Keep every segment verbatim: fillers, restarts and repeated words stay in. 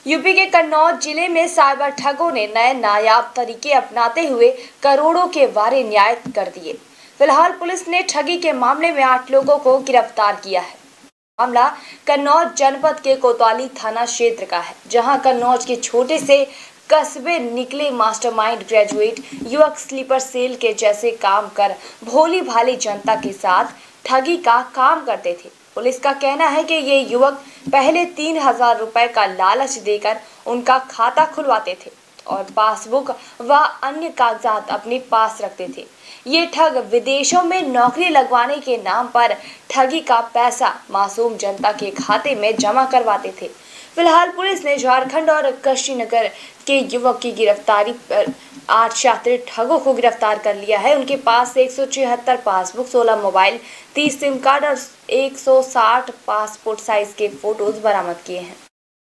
UP के कन्नौज जिले में साइबर ठगों ने नए नायाब तरीके अपनाते हुए करोड़ों के वारे न्याय कर दिए। फिलहाल पुलिस ने ठगी के मामले में आठ लोगों को गिरफ्तार किया है। मामला कन्नौज जनपद के कोतवाली थाना क्षेत्र का है, जहां कन्नौज के छोटे से कस्बे निकले मास्टरमाइंड ग्रेजुएट युवक स्लीपर सेल के जैसे काम कर भोली भाली जनता के साथ ठगी का काम करते थे। पुलिस का कहना है कि ये युवक पहले तीन हजार रुपए का लालच देकर उनका खाता खुलवाते थे और पासबुक व अन्य कागजात अपने पास रखते थे। ये ठग विदेशों में नौकरी लगवाने के नाम पर ठगी का पैसा मासूम जनता के खाते में जमा करवाते थे। फिलहाल पुलिस ने झारखंड और कुशीनगर के युवक की गिरफ्तारी पर आठ शातिर ठगों को गिरफ्तार कर लिया है। उनके पास से एक सौ छिहत्तर पासबुक, सोलह मोबाइल, तीस सिम कार्ड और एक सौ साठ पासपोर्ट साइज के फोटोज बरामद किए हैं।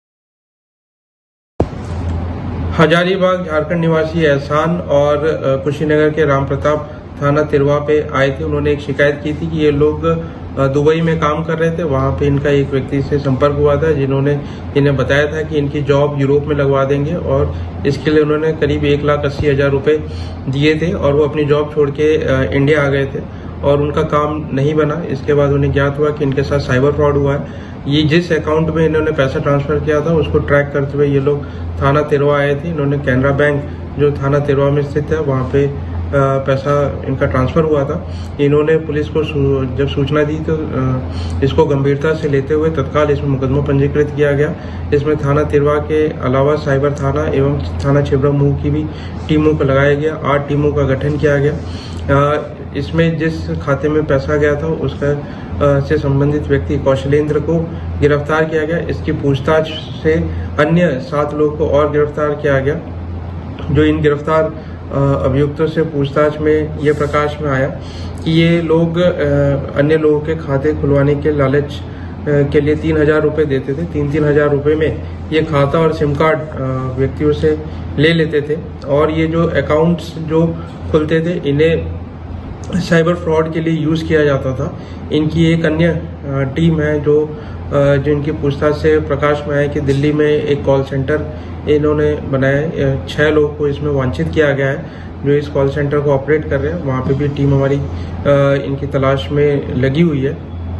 हजारीबाग झारखंड निवासी एहसान और कुशीनगर के राम प्रताप थाना तिरवा पे आए थे। उन्होंने एक शिकायत की थी कि ये लोग दुबई में काम कर रहे थे। वहाँ पे इनका एक व्यक्ति से संपर्क हुआ था, जिन्होंने इन्हें बताया था कि इनकी जॉब यूरोप में लगवा देंगे और इसके लिए उन्होंने करीब एक लाख अस्सी हजार रुपये दिए थे और वो अपनी जॉब छोड़ के इंडिया आ गए थे और उनका काम नहीं बना। इसके बाद उन्हें ज्ञात हुआ कि इनके साथ साइबर फ्रॉड हुआ है। ये जिस अकाउंट में इन्होंने पैसा ट्रांसफर किया था उसको ट्रैक करते हुए ये लोग थाना तिरवा आए थे। इन्होंने कैनरा बैंक जो थाना तिरवा में स्थित है वहाँ पे पैसा इनका ट्रांसफर हुआ था। इन्होंने पुलिस को जब सूचना दी तो इसको गंभीरता से लेते हुए तत्काल इसमें मुकदमा पंजीकृत किया गया। इसमें थाना तिरवा के अलावा साइबर थाना एवं थाना छिबरामऊ की भी टीमों को लगाया गया। आठ टीमों का गठन किया गया। इसमें जिस खाते में पैसा गया था उसका से संबंधित व्यक्ति कौशलेंद्र को गिरफ्तार किया गया। इसकी पूछताछ से अन्य सात लोगों को और गिरफ्तार किया गया। जो इन गिरफ्तार अभियुक्तों से पूछताछ में ये प्रकाश में आया कि ये लोग अन्य लोगों के खाते खुलवाने के लालच के लिए तीन हजार रुपये देते थे। तीन तीन हजार रुपये में ये खाता और सिम कार्ड व्यक्तियों से ले लेते थे और ये जो अकाउंट्स जो खुलते थे इन्हें साइबर फ्रॉड के लिए यूज़ किया जाता था। इनकी एक अन्य टीम है जो जो इनकी पूछताछ से प्रकाश में आया कि दिल्ली में एक कॉल सेंटर इन्होंने बनाया। छह लोग को इसमें वांछित किया गया है जो इस कॉल सेंटर को ऑपरेट कर रहे हैं। वहाँ पे भी टीम हमारी इनकी तलाश में लगी हुई है।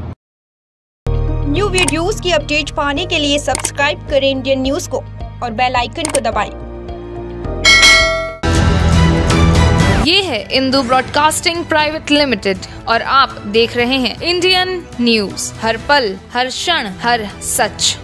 न्यू वीडियोस की अपडेट पाने के लिए सब्सक्राइब करें इंडियन न्यूज को और बेल आइकन को दबाएं। ये है इंदू ब्रॉडकास्टिंग प्राइवेट लिमिटेड और आप देख रहे हैं इंडियन न्यूज, हर पल हर क्षण हर सच।